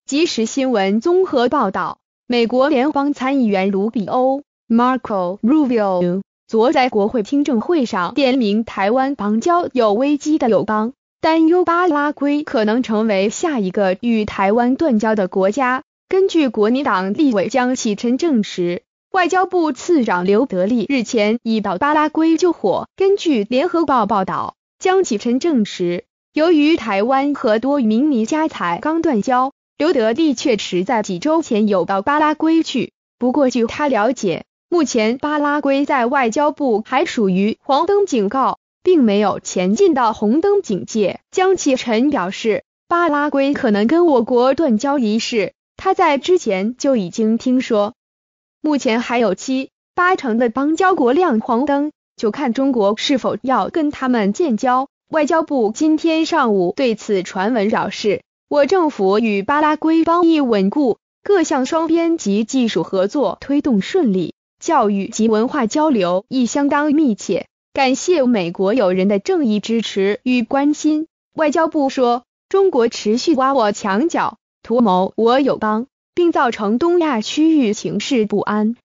即时新闻综合报道，美国联邦参议员卢比欧 Marco Rubio 昨在国会听证会上点名台湾邦交有危机的友邦，担忧巴拉圭可能成为下一个与台湾断交的国家。根据国民党立委江启臣证实，外交部次长刘德利日前已到巴拉圭救火。根据联合报报道，江启臣证实，由于台湾和多名尼加才刚断交，刘德利确实在几周前有到巴拉圭去。不过据他了解，目前巴拉圭在外交部还属于黄灯警告，并没有前进到红灯警戒。江启臣表示，巴拉圭可能跟我国断交一事，他在之前就已经听说。目前还有7、8成的邦交国亮黄灯，就看中国是否要跟他们建交。外交部今天上午对此传闻表示，我政府与巴拉圭邦谊稳固，各项双边及技术合作推动顺利，教育及文化交流亦相当密切，感谢美国友人的正义支持与关心。外交部说，中国持续挖我墙角，图谋我友邦，并造成东亚区域情势不安，